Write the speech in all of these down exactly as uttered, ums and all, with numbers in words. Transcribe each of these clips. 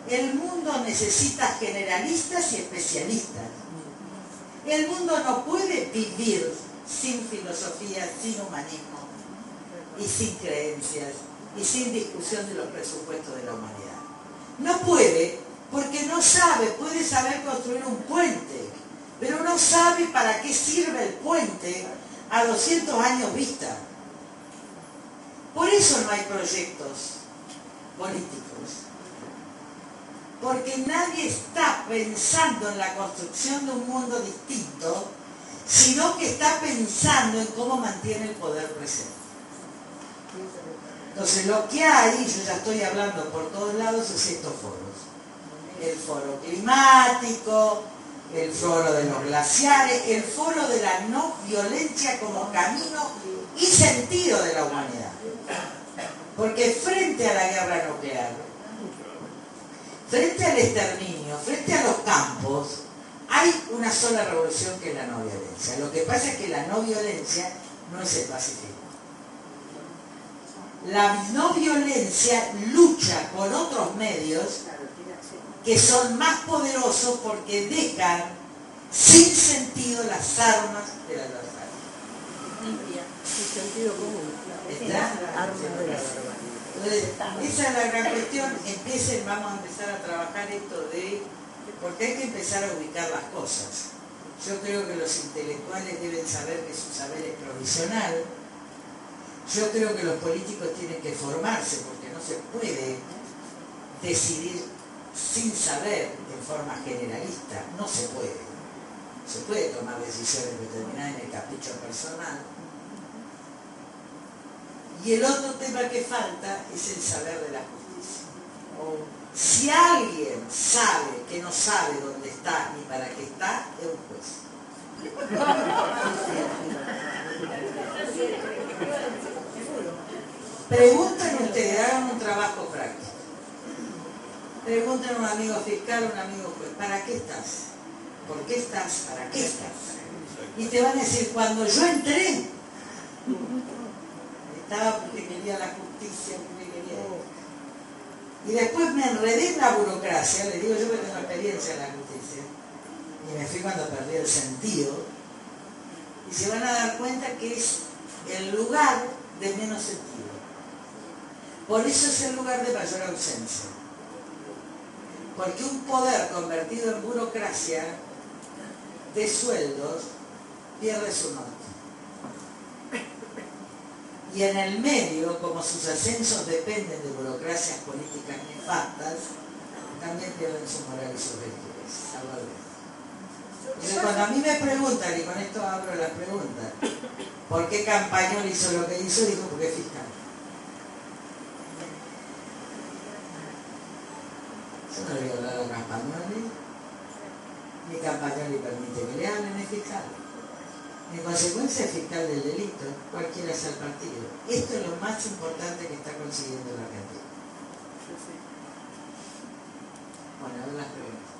El mundo necesita generalistas y especialistas. El mundo no puede vivir sin filosofía, sin humanismo y sin creencias y sin discusión de los presupuestos de la humanidad. No puede, porque no sabe, puede saber construir un puente, pero no sabe para qué sirve el puente a doscientos años vista. Por eso no hay proyectos políticos, porque nadie está pensando en la construcción de un mundo distinto, sino que está pensando en cómo mantiene el poder presente. Entonces lo que hay, yo ya estoy hablando por todos lados, es estos foros. El foro climático, el foro de los glaciares, el foro de la no violencia como camino y sentido de la humanidad. Porque frente a la guerra nuclear, frente al exterminio, frente a los campos, hay una sola revolución que es la no violencia. Lo que pasa es que la no violencia no es el pacifismo. La no violencia lucha con otros medios que son más poderosos porque dejan sin sentido las armas del adversario. El sentido común. ¿Está? Armas de la Entonces, esa es la gran cuestión. Empiecen, vamos a empezar a trabajar esto de... porque hay que empezar a ubicar las cosas. Yo creo que los intelectuales deben saber que su saber es provisional. Yo creo que los políticos tienen que formarse, porque no se puede decidir sin saber en forma generalista. No se puede. Se puede tomar decisiones determinadas en el capricho personal. Y el otro tema que falta es el saber de la justicia. Si alguien sabe que no sabe dónde está ni para qué está, es un juez. Pregunten ustedes, hagan un trabajo práctico. Pregunten a un amigo fiscal, a un amigo juez, ¿para qué estás? ¿Por qué estás? ¿Para qué estás? Y te van a decir, cuando yo entré, estaba porque quería la justicia, porque quería eso. Y después me enredé en la burocracia, les digo yo que tengo experiencia en la justicia, y me fui cuando perdí el sentido, y se van a dar cuenta que es el lugar de menos sentido. Por eso es el lugar de mayor ausencia. Porque un poder convertido en burocracia de sueldos pierde su norte. Y en el medio, como sus ascensos dependen de burocracias políticas nefastas, también pierden su moral y sus virtudes. Entonces, cuando a mí me preguntan, y con esto abro la pregunta, ¿por qué Campañol hizo lo que hizo? Dijo, porque es fiscal. Yo no le voy a hablar a Campagnoli, ni Campagnoli permite que le hablen, es fiscal. En consecuencia es fiscal del delito, cualquiera sea el partido. Esto es lo más importante que está consiguiendo la Argentina. Bueno, a ver las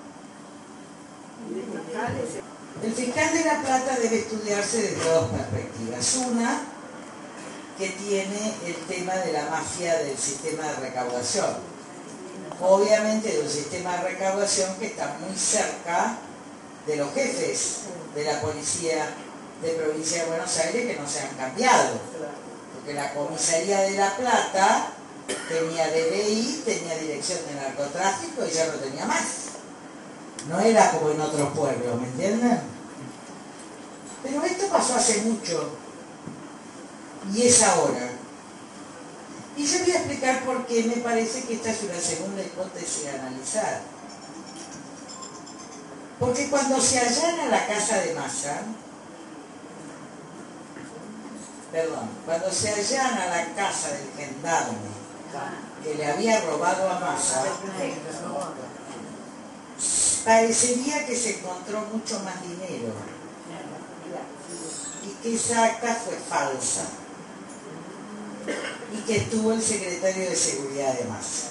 preguntas. El fiscal de La Plata debe estudiarse desde dos perspectivas. Una, que tiene el tema de la mafia del sistema de recaudación. Obviamente de un sistema de recaudación que está muy cerca de los jefes de la policía de provincia de Buenos Aires, que no se han cambiado, porque la comisaría de La Plata tenía D D I, tenía dirección de narcotráfico y ya no tenía más. No era como en otros pueblos, ¿me entienden? Pero esto pasó hace mucho y es ahora. Y yo voy a explicar por qué me parece que esta es una segunda hipótesis a analizar. Porque cuando se allana la casa de Massa, perdón, cuando se allana la casa del gendarme que le había robado a Massa, parecería que se encontró mucho más dinero y que esa acta fue falsa y que estuvo el secretario de Seguridad de Massa.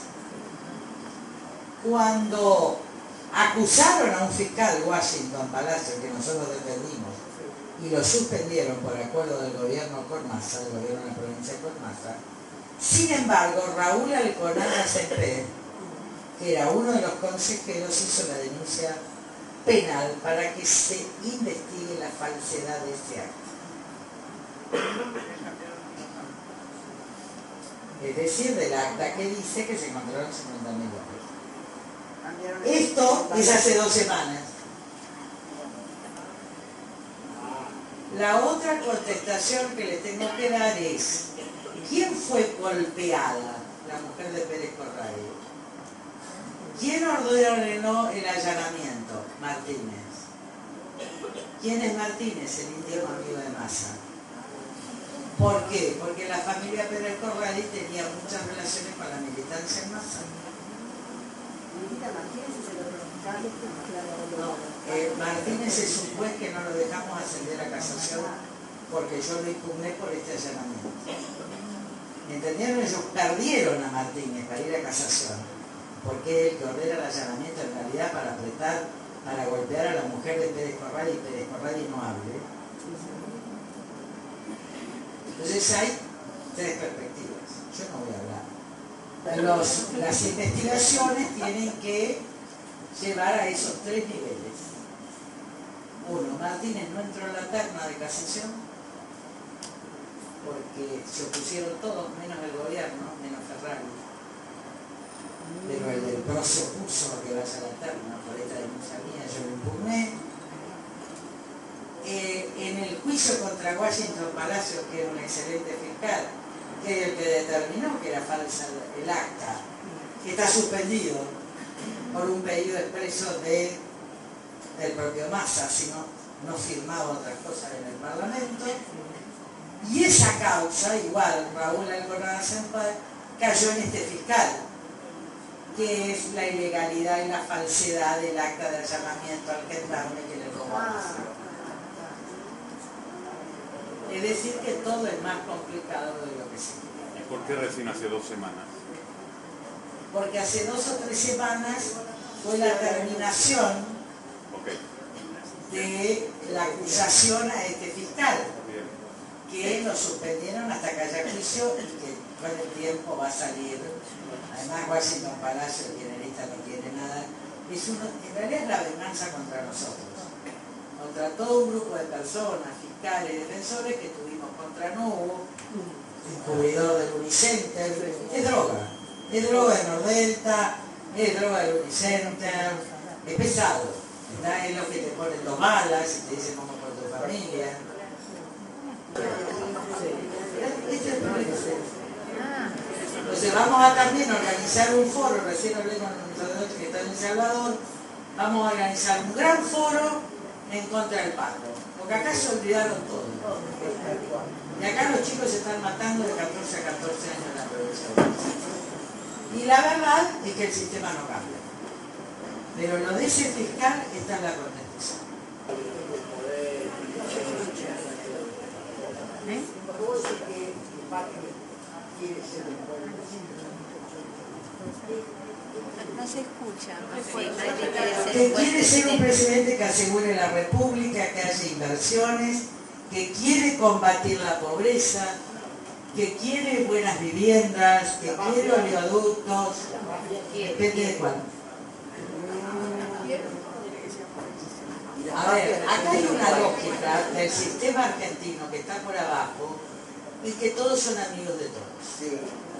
Cuando acusaron a un fiscal Washington Palacio, que nosotros defendimos, y lo suspendieron por acuerdo del gobierno con Massa, del gobierno de la provincia con Massa, sin embargo, Raúl Alconar Acempé que era uno de los consejeros, hizo la denuncia penal para que se investigue la falsedad de este acto. Es decir, del acta que dice que se encontraron cincuenta mil dólares. Esto es hace dos semanas. La otra contestación que le tengo que dar es: ¿quién fue golpeada? La mujer de Pérez Corradi. ¿Quién ordenó el allanamiento? Martínez. ¿Quién es Martínez? El íntimo amigo de Massa. ¿Por qué? Porque la familia Pérez Corradi tenía muchas relaciones con la militancia en Massa. No, eh, Martínez es un juez que no lo dejamos ascender a casación porque yo lo impugné por este allanamiento. ¿Entendieron? Ellos perdieron a Martínez para ir a casación, porque es el que ordena el allanamiento en realidad para apretar, para golpear a la mujer de Pérez Corradi y Pérez Corradi no hable. Entonces hay tres perspectivas. Yo no voy a hablar. Los, las investigaciones tienen que llevar a esos tres niveles. Uno, Martínez no entró en la terna de casación porque se opusieron todos, menos el gobierno, menos Ferrari. Pero el del P R O se opuso a que vaya a la terna por esta denuncia mía, yo lo impugné. Eh, en el juicio contra Washington Palacio, que es un excelente fiscal, que es el que determinó que era falsa el acta, que está suspendido por un pedido expreso de, del propio Massa, sino no firmaba otras cosas en el Parlamento. Y esa causa, igual, Raúl Alcorada Senpai, cayó en este fiscal, que es la ilegalidad y la falsedad del acta de allanamiento al gendarme que le robó a Massa. Es decir, que todo es más complicado de lo que se cree. ¿Y por qué recién hace dos semanas? Porque hace dos o tres semanas fue la terminación okay. de la acusación a este fiscal, Bien. que lo suspendieron hasta que haya juicio y que con el tiempo va a salir. Además, Washington Palacio, el generalista, no tiene nada. Es uno, en realidad es la venganza contra nosotros, contra todo un grupo de personas, fiscales, defensores que tuvimos contra Nubo, encubridor del Unicenter. Es droga, es droga de Nordelta, es droga del Unicenter, es pesado, ¿verdad? Es lo que te ponen dos balas y te dicen cómo con tu familia. Este es el problema. Entonces vamos a también organizar un foro, recién hablé con un sacerdote que está en El Salvador, vamos a organizar un gran foro en contra del pacto, porque acá se olvidaron todo. Y acá los chicos se están matando de catorce a catorce años en la provincia de Buenos Aires. Y la verdad es que el sistema no cambia. Pero lo de ese fiscal está en la contestación. ¿Eh? No se escucha. Que quiere ser un presidente que asegure la república, que haya inversiones, que quiere combatir la pobreza, que quiere buenas viviendas, que quiere oleoductos, depende de cuál. A ver, acá hay una lógica del sistema argentino que está por abajo y que todos son amigos de todos.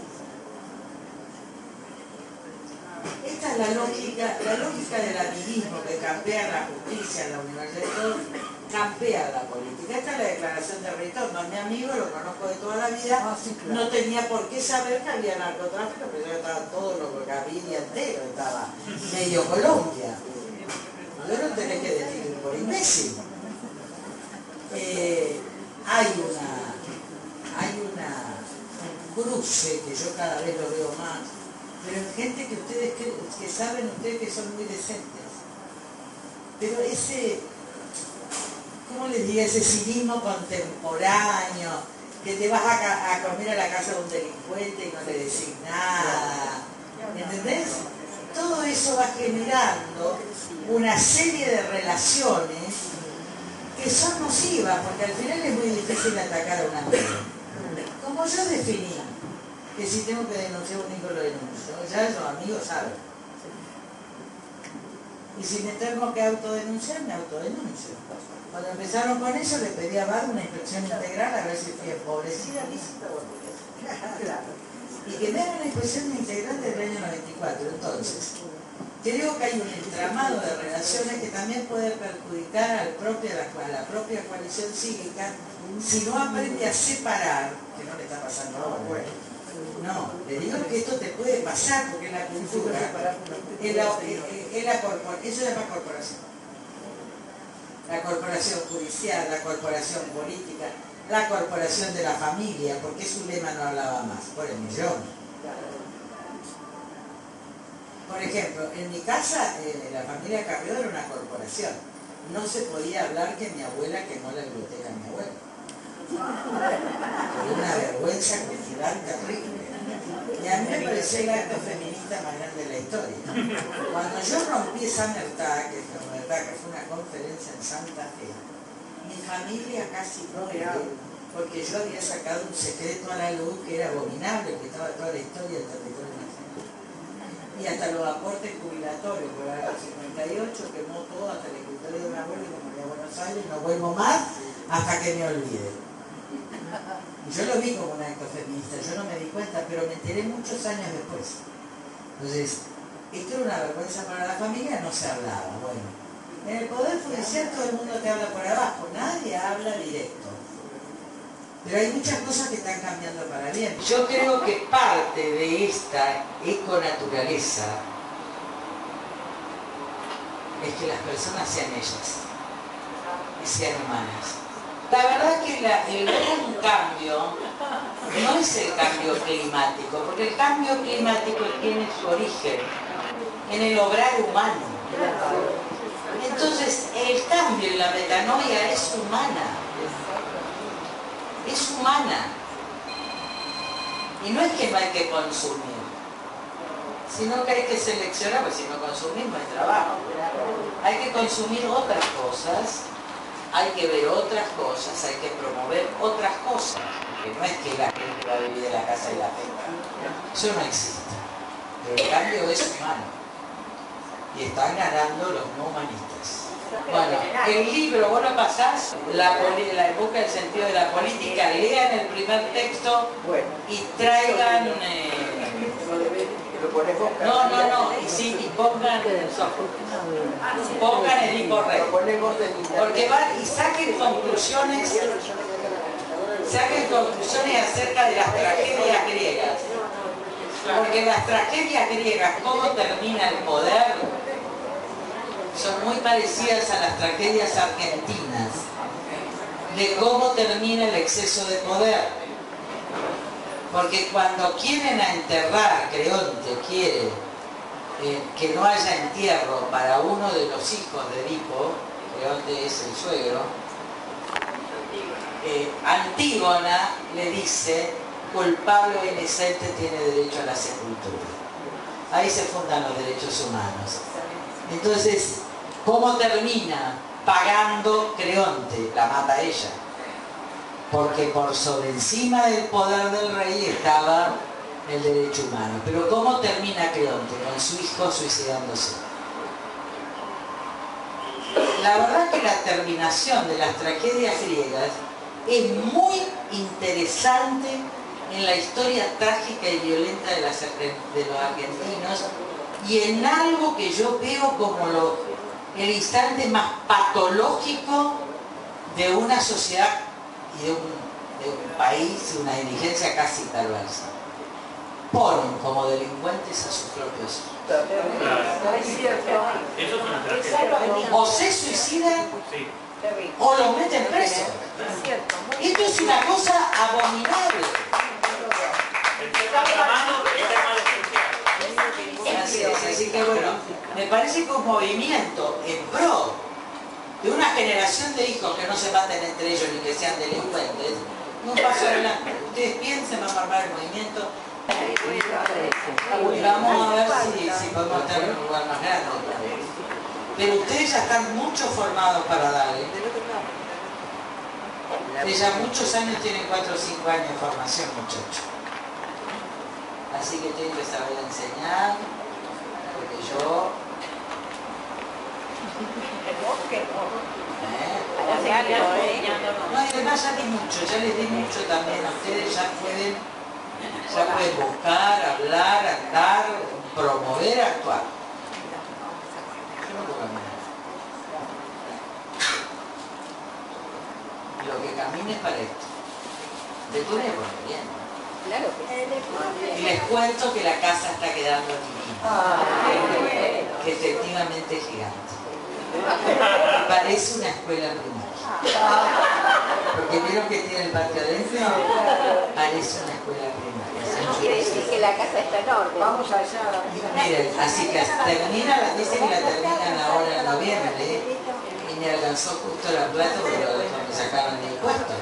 Esta es la lógica, la lógica del amiguismo que campea la justicia, la universidad y todo, campea la política. Esta es la declaración de Retorno. Mi amigo, lo conozco de toda la vida, no tenía por qué saber que había narcotráfico, pero ya estaba todo lo que había entero, estaba medio Colombia. No lo tenés que decir por imbécil. Eh, hay una, hay una cruce que yo cada vez lo veo más, pero en gente que ustedes que, que saben ustedes que son muy decentes. Pero ese, ¿cómo les diría? Ese cinismo contemporáneo, que te vas a, a comer a la casa de un delincuente y no le decís nada, ¿entendés? Todo eso va generando una serie de relaciones que son nocivas, porque al final es muy difícil atacar a un amigo. Como yo definí que si tengo que denunciar a un hijo lo denuncio, ya los amigos saben. Y si me tengo que autodenunciar, me autodenuncio. Cuando empezaron con eso, le pedí a Bad una inspección integral a ver si fui empobrecida, lícita o enriquecida. Y que me hagan una inspección integral del año noventa y cuatro. Entonces, creo que hay un entramado de relaciones que también puede perjudicar al propio, a la propia coalición cívica si no aprende a separar, que no le está pasando ahora. Bueno, no, le digo que esto te puede pasar porque es la cultura, es la, es la corpor, eso es la corporación. La corporación judicial, la corporación política, la corporación de la familia, porque su lema no hablaba más, por el millón. Por ejemplo, en mi casa, eh, la familia Carrió era una corporación. No se podía hablar que mi abuela quemó la biblioteca de mi abuela. Fue una vergüenza cultural terrible. Y a mí me pareció el acto feminista más grande de la historia. Cuando yo rompí esa mertá, que fue, que fue una conferencia en Santa Fe, mi familia casi muere, porque yo había sacado un secreto a la luz que era abominable, que estaba toda la historia del territorio nacional. Y hasta los aportes jubilatorios, por el cincuenta y ocho quemó todo hasta el escritorio de mi abuelo y me morí a Buenos Aires, no vuelvo más hasta que me olvide. Y yo lo vi como un acto feminista, yo no me di cuenta, pero me enteré muchos años después. Entonces, esto era una vergüenza para la familia, no se hablaba. Bueno, en el Poder Judicial todo el mundo te habla por abajo, nadie habla directo. Pero hay muchas cosas que están cambiando para bien. Yo creo que parte de esta econaturaleza es que las personas sean ellas y sean humanas. La verdad que la, el gran cambio no es el cambio climático, porque el cambio climático tiene su origen en el obrar humano. Entonces, el cambio en la metanoia es humana. Es humana. Y no es que no hay que consumir, sino que hay que seleccionar, porque si no consumimos es trabajo. Hay que consumir otras cosas, hay que ver otras cosas, hay que promover otras cosas. Porque no es que la gente va a vivir en la casa y la pesca. Eso no existe. Pero el cambio es humano. Y están ganando los no humanistas. Bueno, el libro, vos lo pasás, la, la busca el sentido de la política, lean el primer texto y traigan... Eh, no, no, no, y sí, y pongan pongan el incorrecto. Porque van y saquen conclusiones, saquen conclusiones acerca de las tragedias griegas. Porque las tragedias griegas, cómo termina el poder, son muy parecidas a las tragedias argentinas, de cómo termina el exceso de poder. Porque cuando quieren a enterrar, Creonte quiere eh, que no haya entierro para uno de los hijos de Edipo, Creonte es el suegro, eh, Antígona le dice, culpable o inocente tiene derecho a la sepultura. Ahí se fundan los derechos humanos. Entonces, ¿cómo termina? Pagando Creonte, la mata ella. Porque por sobre encima del poder del rey estaba el derecho humano. Pero ¿cómo termina Creonte? Con su hijo suicidándose. La verdad que la terminación de las tragedias griegas es muy interesante en la historia trágica y violenta de, las, de los argentinos, y en algo que yo veo como lo, el instante más patológico de una sociedad y de un, de un país, una dirigencia casi perversa. Ponen como delincuentes a sus propios hijos. Eso es una tragedia. O se suicidan, Sí. o los meten presos. Esto es una cosa abominable. Así es, así que bueno, me parece que un movimiento en pro de una generación de hijos que no se maten entre ellos ni que sean delincuentes, un paso adelante. Ustedes piensen, vamos a armar el movimiento. Vamos a ver si, si podemos estar en un lugar más grande. Pero ustedes ya están mucho formados para darle. Ustedes ya muchos años tienen cuatro o cinco años de formación, muchachos. Así que tienen que saber enseñar, porque yo No, y además ya di mucho, ya les di mucho también. Ustedes ya pueden, ya pueden buscar, hablar, andar, promover, actuar. Yo no puedo caminar. Lo que camine es para esto. Después me pone bien. Claro que Y les cuento que la casa está quedando divina. Que efectivamente es gigante. Parece una escuela primaria. Porque vieron que tiene el patio adentro, parece una escuela primaria. quiere decir que la casa está enorme. Vamos allá. Miren, así que termina, dice que la terminan ahora en noviembre, y me alcanzó justo la plata porque lo me sacaron de impuestos.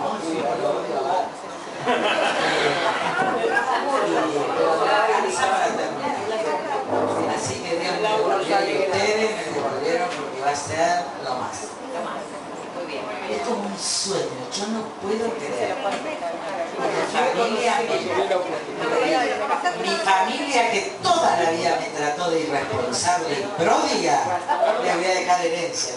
Así que Dios me devolvió y ustedes me devolvieron porque va a ser lo más. Es como un sueño, yo no puedo creer. Mi familia, mi familia que toda la vida me trató de irresponsable y pródiga, le voy a dejar herencia.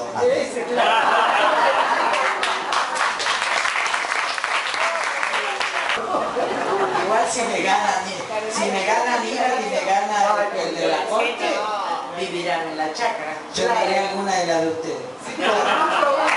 Igual si me gana si me gana Aníbal y me gana el de la corte, vivirán en la chacra. Yo daré alguna de las de ustedes.